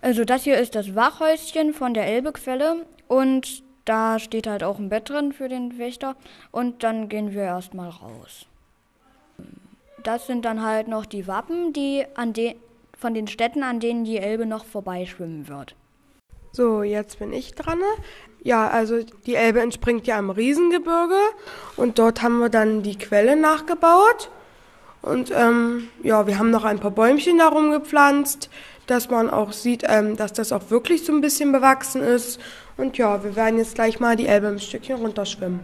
Also das hier ist das Wachhäuschen von der Elbequelle und da steht halt auch ein Bett drin für den Wächter und dann gehen wir erstmal raus. Das sind dann halt noch die Wappen, von den Städten, an denen die Elbe noch vorbeischwimmen wird. So, jetzt bin ich dran. Ja, also die Elbe entspringt ja im Riesengebirge und dort haben wir dann die Quelle nachgebaut. Und ja, wir haben noch ein paar Bäumchen darum gepflanzt, dass man auch sieht, dass das auch wirklich so ein bisschen bewachsen ist. Und ja, wir werden jetzt gleich mal die Elbe ein Stückchen runterschwimmen.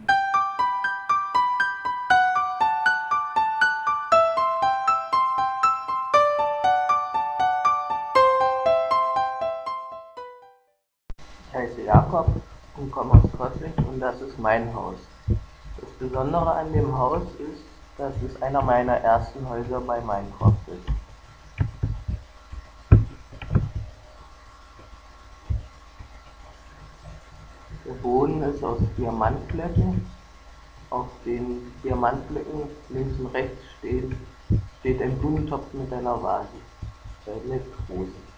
Ich heiße Jakob und komme aus Kottwig und das ist mein Haus. Das Besondere an dem Haus ist, dass es einer meiner ersten Häuser bei Minecraft ist. Der Boden ist aus Diamantblöcken. Auf den Diamantblöcken links und rechts steht ein Blumentopf mit einer Vase, mit Rosen.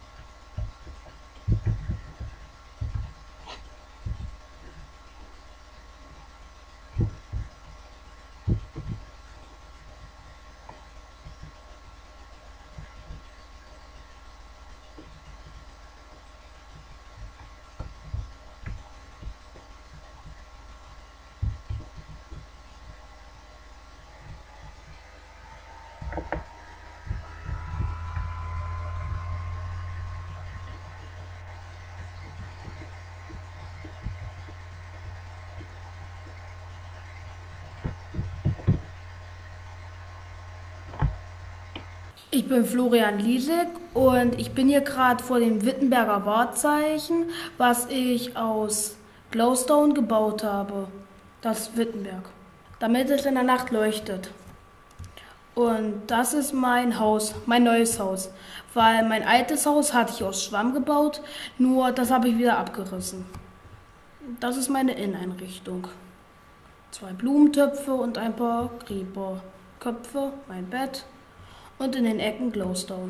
Ich bin Florian Liesek und ich bin hier gerade vor dem Wittenberger Wahrzeichen, was ich aus Glowstone gebaut habe. Das Wittenberg, damit es in der Nacht leuchtet. Und das ist mein Haus, mein neues Haus, weil mein altes Haus hatte ich aus Schwamm gebaut, nur das habe ich wieder abgerissen. Das ist meine Inneneinrichtung. 2 Blumentöpfe und ein paar Creeper-Köpfe, mein Bett. Und in den Ecken Glowstone.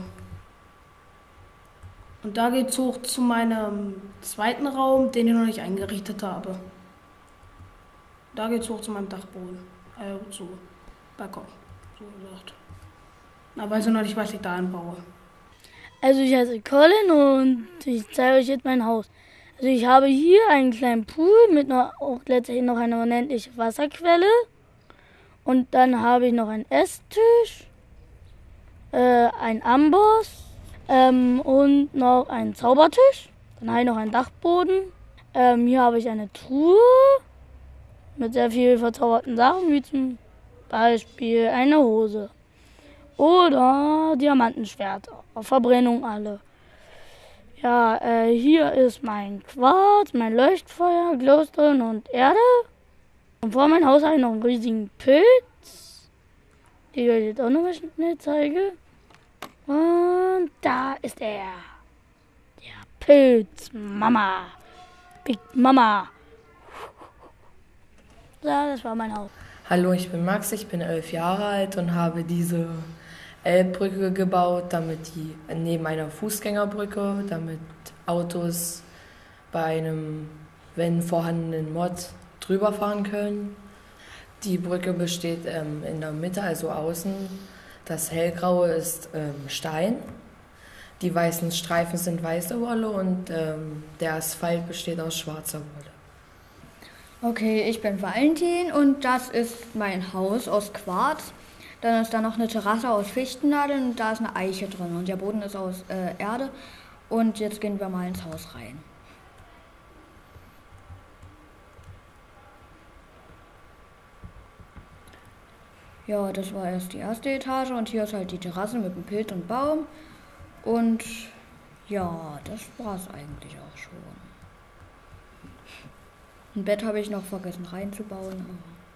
Und da geht's hoch zu meinem zweiten Raum, den ich noch nicht eingerichtet habe. Da geht's hoch zu meinem Dachboden. Zu Balkon, so gesagt. Na, weiß ich noch nicht, was ich da anbaue. Also ich heiße Colin und ich zeige euch jetzt mein Haus. Also ich habe hier einen kleinen Pool mit auch letztendlich noch eine unendliche Wasserquelle. Und dann habe ich noch einen Esstisch. Ein Amboss und noch einen Zaubertisch. Dann habe ich noch einen Dachboden. Hier habe ich eine Truhe mit sehr viel verzauberten Sachen, wie zum Beispiel eine Hose. Oder Diamantenschwerter, auf Verbrennung alle. Ja, hier ist mein Quarz, mein Leuchtfeuer, Glowstone und Erde. Und vor meinem Haus habe ich noch einen riesigen Pilz, den ich euch jetzt auch noch mal schnell zeige. Und da ist er. Der Pilz Mama. Big Mama. Ja, das war mein Haus. Hallo, ich bin Max, ich bin 11 Jahre alt und habe diese Elbbrücke gebaut, neben einer Fußgängerbrücke, damit Autos bei einem, wenn vorhandenen Mod, drüber fahren können. Die Brücke besteht in der Mitte, also außen. Das hellgraue ist Stein, die weißen Streifen sind weiße Wolle und der Asphalt besteht aus schwarzer Wolle. Okay, ich bin Valentin und das ist mein Haus aus Quarz. Dann ist da noch eine Terrasse aus Fichtennadeln und da ist eine Eiche drin und der Boden ist aus Erde. Und jetzt gehen wir mal ins Haus rein. Ja, das war erst die erste Etage und hier ist halt die Terrasse mit dem Pilz und Baum. Und ja, das war's eigentlich auch schon. Ein Bett habe ich noch vergessen reinzubauen.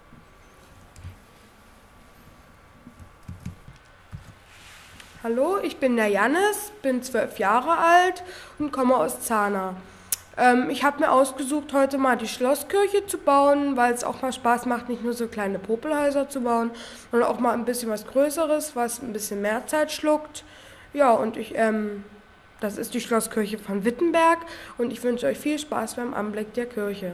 Hallo, ich bin der Jannis, bin 12 Jahre alt und komme aus Zahna. Ich habe mir ausgesucht, heute mal die Schlosskirche zu bauen, weil es auch mal Spaß macht, nicht nur so kleine Popelhäuser zu bauen, sondern auch mal ein bisschen was Größeres, was ein bisschen mehr Zeit schluckt. Ja, und ich Das ist die Schlosskirche von Wittenberg und ich wünsche euch viel Spaß beim Anblick der Kirche.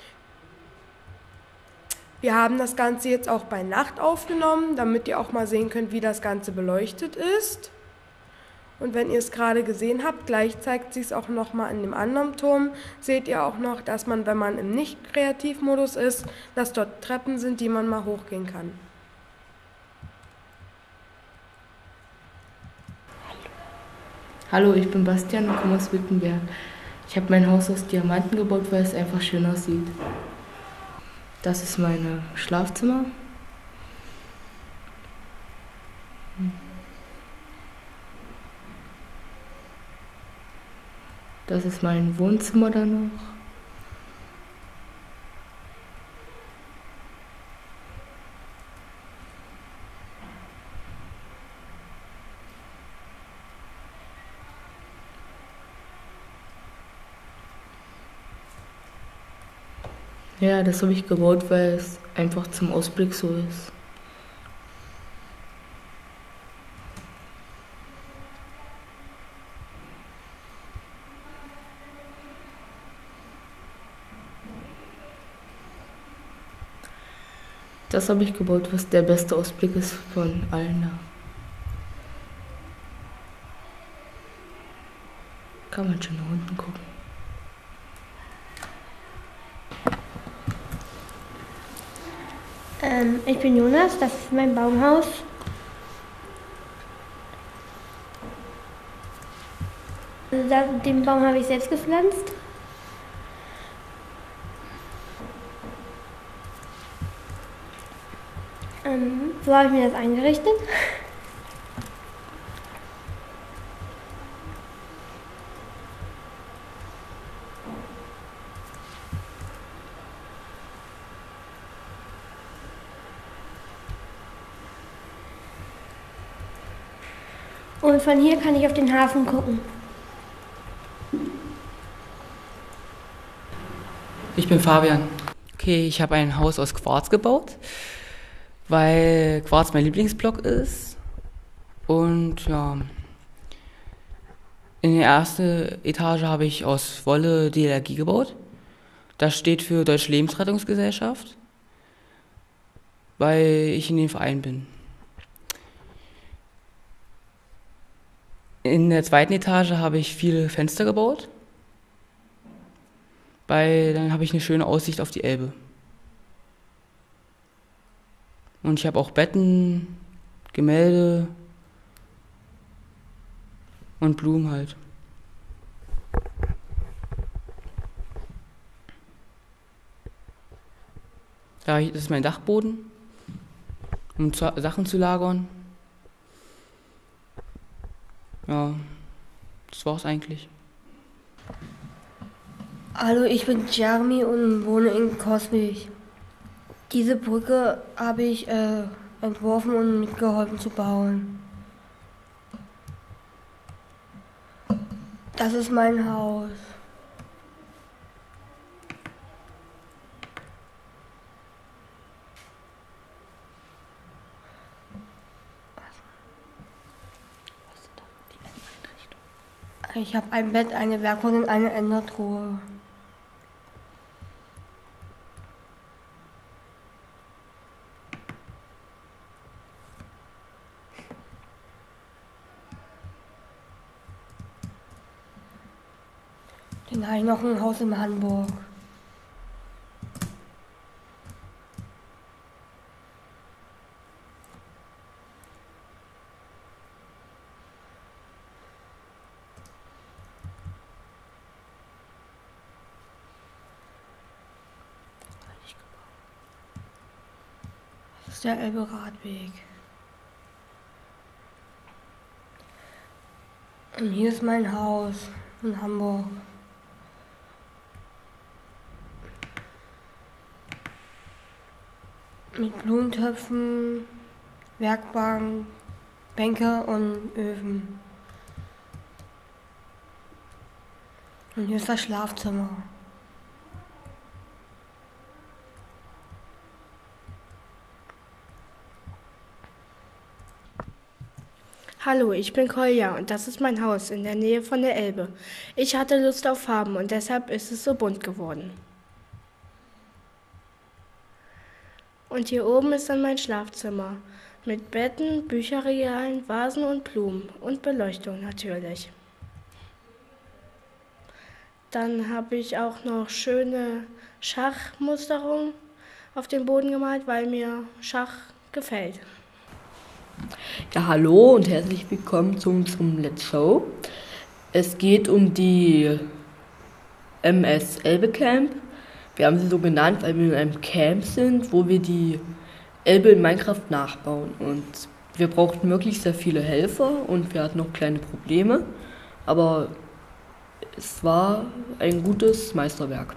Wir haben das Ganze jetzt auch bei Nacht aufgenommen, damit ihr auch mal sehen könnt, wie das Ganze beleuchtet ist. Und wenn ihr es gerade gesehen habt, gleich zeigt sich es auch nochmal in dem anderen Turm, seht ihr auch noch, dass man, wenn man im Nicht-Kreativmodus ist, dass dort Treppen sind, die man mal hochgehen kann. Hallo, ich bin Bastian und komme aus Wittenberg. Ich habe mein Haus aus Diamanten gebaut, weil es einfach schön aussieht. Das ist mein Schlafzimmer. Das ist mein Wohnzimmer dann noch. Ja, das habe ich gebaut, weil es einfach zum Ausblick so ist. Das habe ich gebaut, was der beste Ausblick ist von allen da. Kann man schon nach unten gucken. Ich bin Jonas, das ist mein Baumhaus. Den Baum habe ich selbst gepflanzt. So habe ich mir das eingerichtet. Und von hier kann ich auf den Hafen gucken. Ich bin Fabian. Okay, ich habe ein Haus aus Quarz gebaut, weil Quarz mein Lieblingsblock ist. Und ja, in der ersten Etage habe ich aus Wolle DLRG gebaut. Das steht für Deutsche Lebensrettungsgesellschaft, weil ich in dem Verein bin. In der zweiten Etage habe ich viele Fenster gebaut, weil dann habe ich eine schöne Aussicht auf die Elbe. Und ich habe auch Betten, Gemälde und Blumen halt. Das ist mein Dachboden, um Sachen zu lagern. Ja, das war's eigentlich. Hallo, ich bin Jeremy und wohne in Coswig. Diese Brücke habe ich entworfen und mitgeholfen zu bauen. Das ist mein Haus. Ich habe ein Bett, eine Werkbank und eine Endertruhe. Dann habe ich noch ein Haus in Hamburg. Das ist der Elbe-Radweg. Und hier ist mein Haus in Hamburg. Mit Blumentöpfen, Werkbank, Bänke und Öfen. Und hier ist das Schlafzimmer. Hallo, ich bin Kolja und das ist mein Haus in der Nähe von der Elbe. Ich hatte Lust auf Farben und deshalb ist es so bunt geworden. Und hier oben ist dann mein Schlafzimmer mit Betten, Bücherregalen, Vasen und Blumen und Beleuchtung natürlich. Dann habe ich auch noch schöne Schachmusterungen auf den Boden gemalt, weil mir Schach gefällt. Ja, hallo und herzlich willkommen zum Let's Show. Es geht um die MS Elbe Camp. Wir haben sie so genannt, weil wir in einem Camp sind, wo wir die Elbe in Minecraft nachbauen. Und wir brauchten wirklich sehr viele Helfer und wir hatten noch kleine Probleme. Aber es war ein gutes Meisterwerk.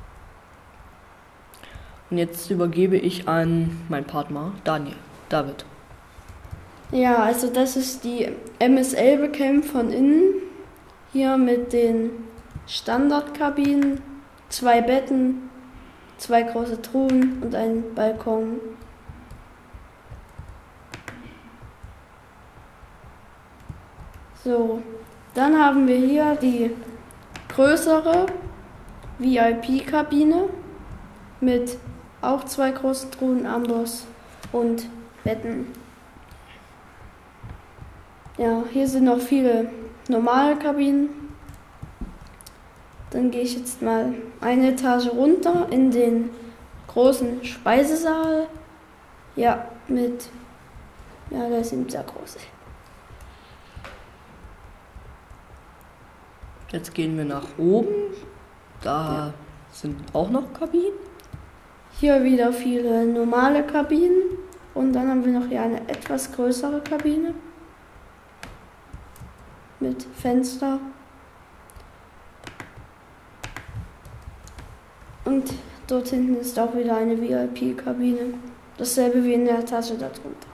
Und jetzt übergebe ich an meinen Partner David. Ja, also das ist die MS Elbe Camp von innen. Hier mit den Standardkabinen, 2 Betten, 2 große Truhen und ein Balkon. So, dann haben wir hier die größere VIP-Kabine mit auch 2 großen Truhen, Amboss und Betten. Ja, hier sind noch viele normale Kabinen. Dann gehe ich jetzt mal eine Etage runter in den großen Speisesaal. Ja, der ist eben sehr groß. Jetzt gehen wir nach oben. Da sind auch noch Kabinen. Hier wieder viele normale Kabinen. Und dann haben wir noch hier eine etwas größere Kabine. Mit Fenster. Und dort hinten ist auch wieder eine VIP-Kabine. Dasselbe wie in der Tasche darunter.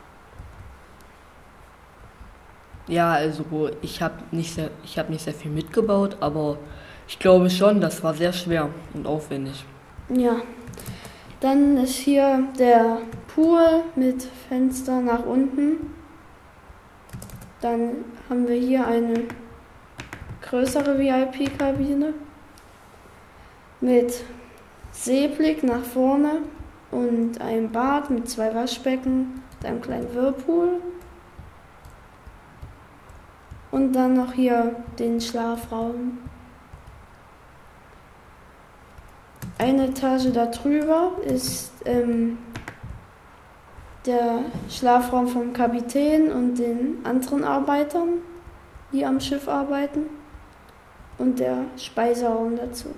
Ja, also ich habe nicht sehr viel mitgebaut, aber ich glaube schon, das war sehr schwer und aufwendig. Ja, dann ist hier der Pool mit Fenster nach unten. Dann haben wir hier eine größere VIP-Kabine mit Seeblick nach vorne und einem Bad mit 2 Waschbecken und einem kleinen Whirlpool. Und dann noch hier den Schlafraum. Eine Etage darüber ist der Schlafraum vom Kapitän und den anderen Arbeitern, die am Schiff arbeiten. Und der Speiseraum dazu.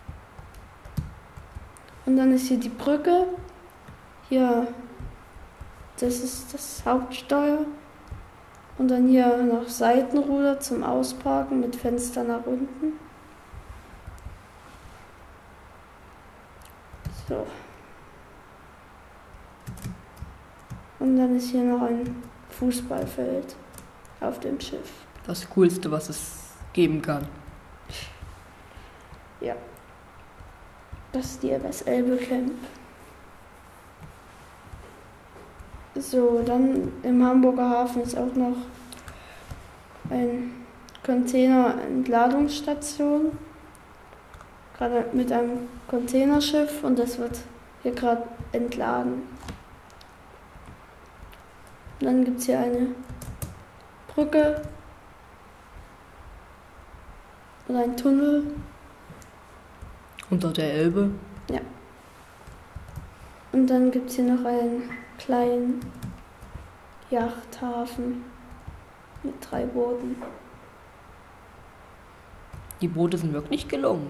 Und dann ist hier die Brücke. Hier, das ist das Hauptsteuer. Und dann hier noch Seitenruder zum Ausparken mit Fenster nach unten. So. Und dann ist hier noch ein Fußballfeld auf dem Schiff. Das Coolste, was es geben kann. Ja. Das ist die MS Elbe Camp. So, dann im Hamburger Hafen ist auch noch ein Container-Entladungsstation. Gerade mit einem Containerschiff und das wird hier gerade entladen. Und dann gibt es hier eine Brücke und einen Tunnel. Unter der Elbe? Ja. Und dann gibt es hier noch einen kleinen Yachthafen mit 3 Booten. Die Boote sind wirklich gelungen.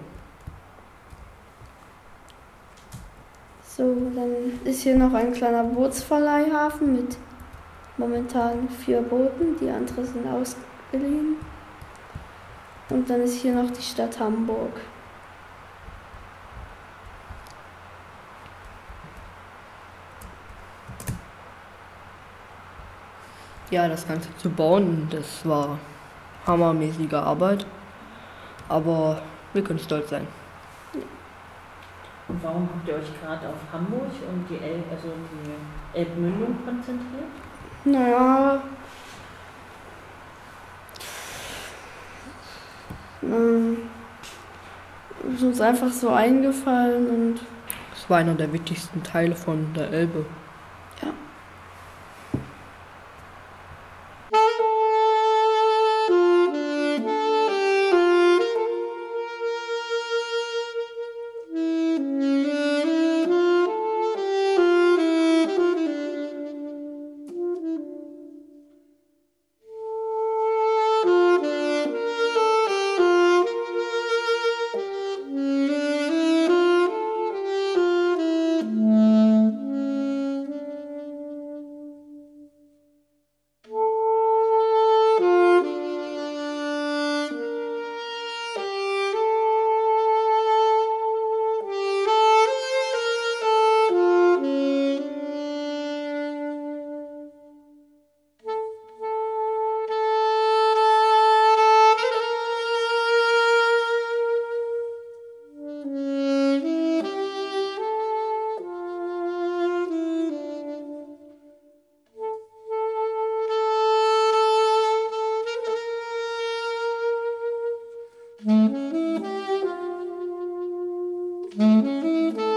So, dann ist hier noch ein kleiner Bootsverleihhafen mit momentan 4 Booten, die anderen sind ausgeliehen. Und dann ist hier noch die Stadt Hamburg. Ja, das Ganze zu bauen, das war hammermäßige Arbeit. Aber wir können stolz sein. Und warum habt ihr euch gerade auf Hamburg und die Elbmündung konzentriert? Naja, Ist uns einfach so eingefallen und Das war einer der wichtigsten Teile von der Elbe. ja. Musik